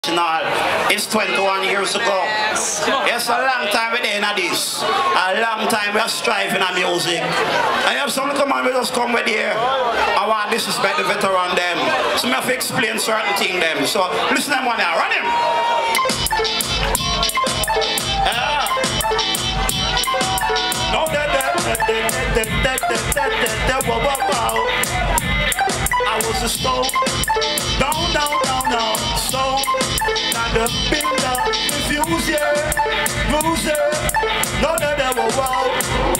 It's 21 years ago. It's a long time we're in this. A long time we're striving at music. I have some come on, we just come with here. I want to disrespect the veteran them. So I have to explain certain things them. So listen to them one now. Run him. No, I was a stone. No. Stone. Not the builder. Refuser. Bruiser. No. Wow.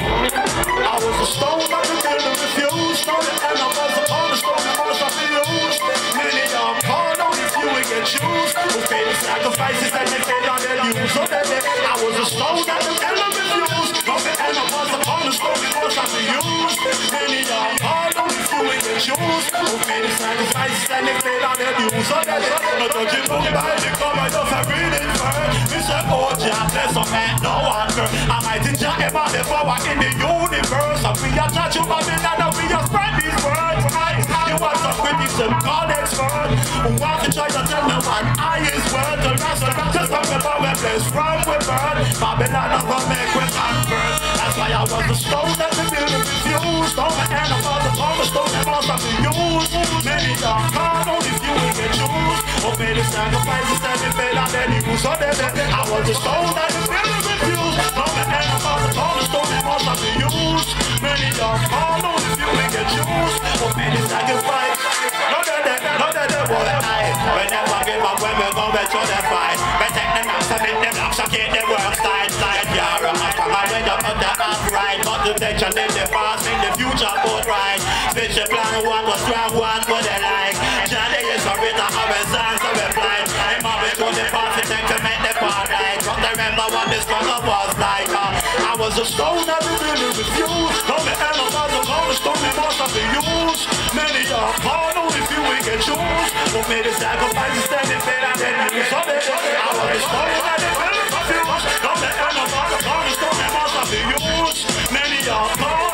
I was a stone. Not the builder. Refuse. No, and I was upon the stone. I was up in use. Many of them call on if you would get used. Who paid the sacrifices and they paid on their use. So I was a stone. Not the builder. Refuse. No, and I was upon the stone. I was up in use. Many of them call on if you would get used. Who paid the sacrifices and they paid on their use. So not a give up by the come, I just a reading first. Mr. O.J. bless a man, no one girl. I might teach you about the power in the universe. And we are judge you Babylon and we are spread these words. You want some critics and call experts who want to try to tell me what I is worth. The rest of them just talk about where place from with bird. Babylon I'm gonna make with convert. That's why I was the stone that the building refused. Don't the end of all the cornerstone that must have been used. Many don't call on if you will get used. Or made the sacrifices that they paid on their use. So I was the stone that the building refused. Don't the end of all the cornerstone that must have been used. Many don't call on if you will get used. Or made the sacrifice. No, they won't lie. We never give up when we're going to the fight. We take the knocks and make them knocks and keep the work side. You're a man from a way to put the ass right. But the tension in the past, in the future, both right. Switch the plan, one was strong, one for the like. Johnny is a writer of a song, so we fly. I'm always to the past, we take to make the part right. But remember what the struggle was like. I was a stone that we really refused. No, the end of us, the stone we must have been used. Many are called on if you will get choose. Who made the sacrifices, then they paid and then you saw it. I was the stone that they really refused. No, the end of us, the stone we must have been used. Many are called.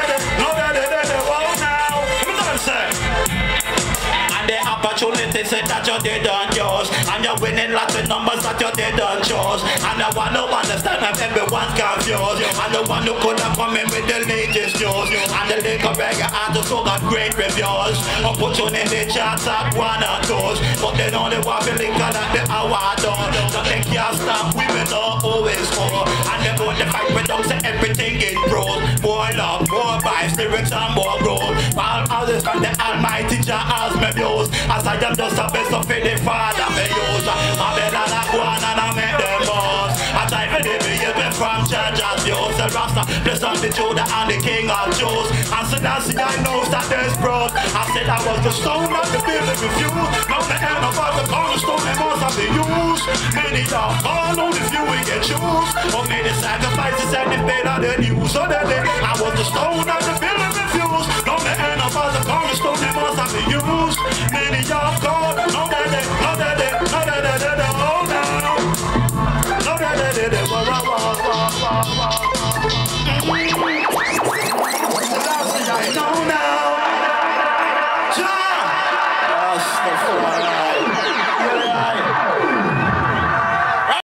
Opportunity said that you didn't use. And you're winning lots of numbers that you didn't choose. And the one who understand that everyone's confused. And the one who could have come in with the latest news. And the liquor reggae artists who got great reviews. Opportunity charts at 1 or 2. But they only want to link at the hour done. So they can't stop women are always more. And they go to fight with them, say everything is broad. More love, more vibes, lyrics and more growth. While others from the almighty Jah has me views. As I am just a best of the father me use. I better not go on and I make them boss. I try to deviate from Judge's views. The Rasta bless on the Judah and the King of Jews. And so that's the I knows that there's broad. I said I was the stone of the building refused. Now the end of all the cornerstone they must have been used. Many don't call on if you will get choose. Or made the sacrifices and they paid on the news. So that I was the stone of the building.